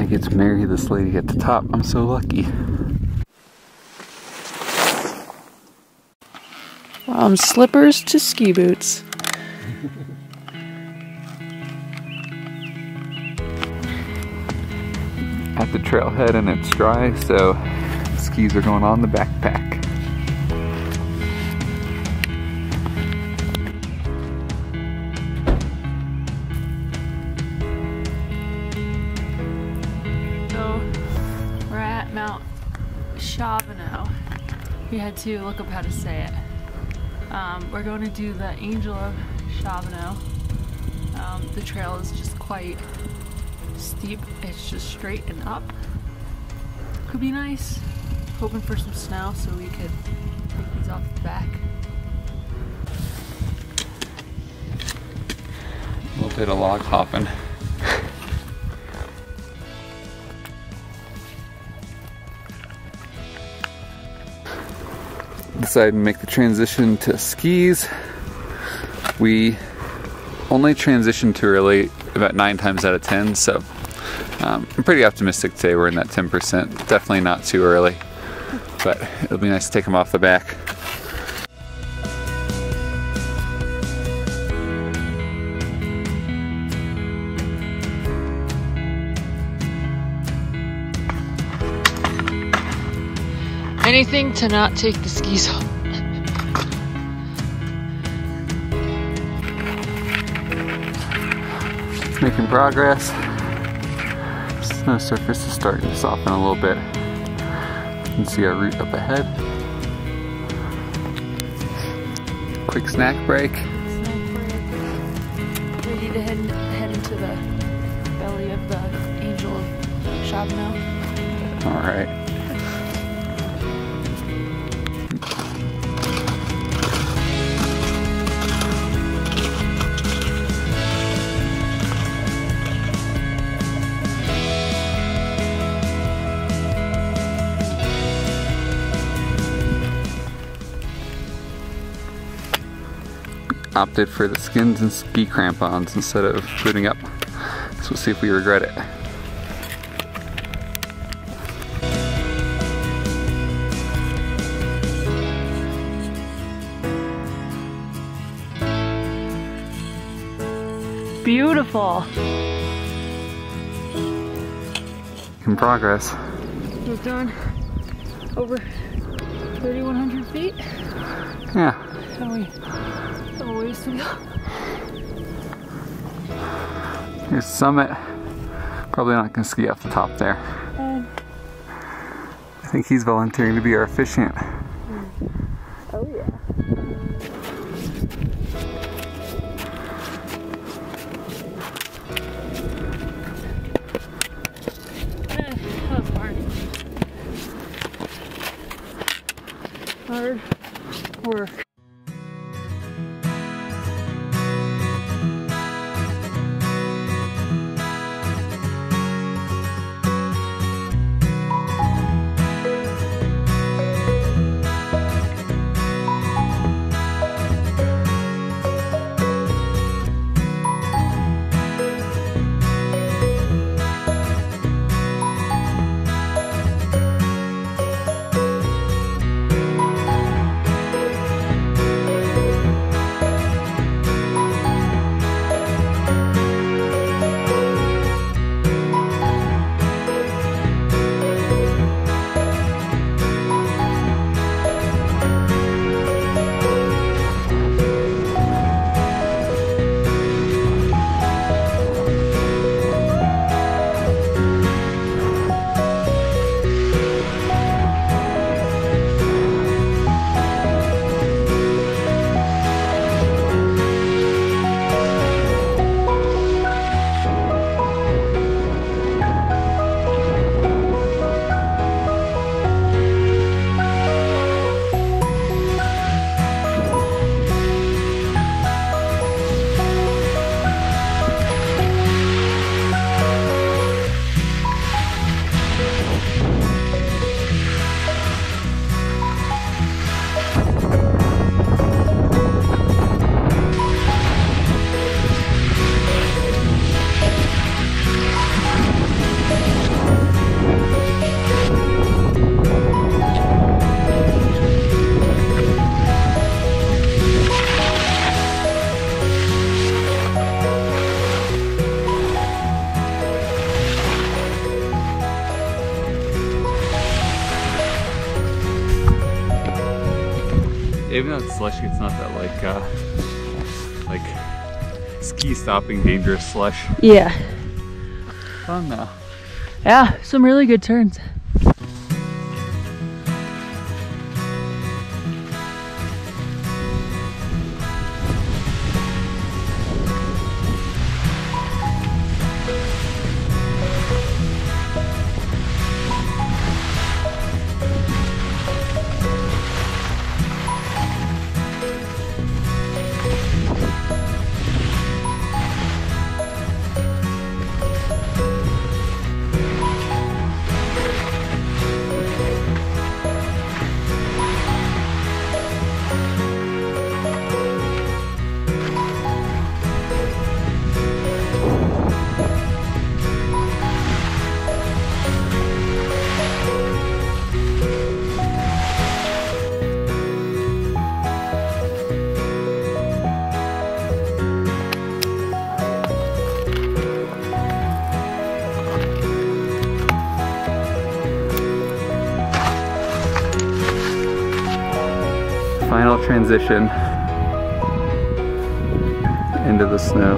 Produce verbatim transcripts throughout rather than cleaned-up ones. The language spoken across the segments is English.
get to marry this lady at the top. I'm so lucky. From slippers to ski boots. At the trailhead and it's dry, so skis are going on the backpack. So we're at Mount Shavano. We had to look up how to say it. Um, we're going to do the Angel of Shavano. Um, the trail is just quite steep. It's just straight and up. Could be nice. Hoping for some snow so we could take these off the back. A little bit of log hopping. Decided to make the transition to skis. We only transitioned too early about nine times out of ten, so um, I'm pretty optimistic today we're in that ten percent. Definitely not too early, but it'll be nice to take them off the back. Anything to not take the skis off. Making progress. Snow surface is starting to soften a little bit. You can see our route up ahead. Quick snack break. Snack break. We need to head, head into the belly of the Angel of Shavano. All right. Opted for the skins and ski crampons instead of booting up. So we'll see if we regret it. Beautiful. In progress. We've done over thirty-one hundred feet. Yeah. And we have a ways to go. Here's the summit. Probably not gonna ski off the top there. Um, I think he's volunteering to be our officiant. oh yeah. Eh, that was hard. Hard work. know it's slushy, it's not that like uh like ski stopping dangerous slush. Yeah. Fun though. Yeah, some really good turns. Final transition into the snow.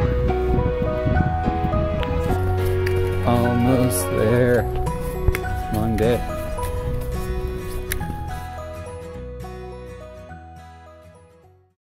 Almost there. Long day.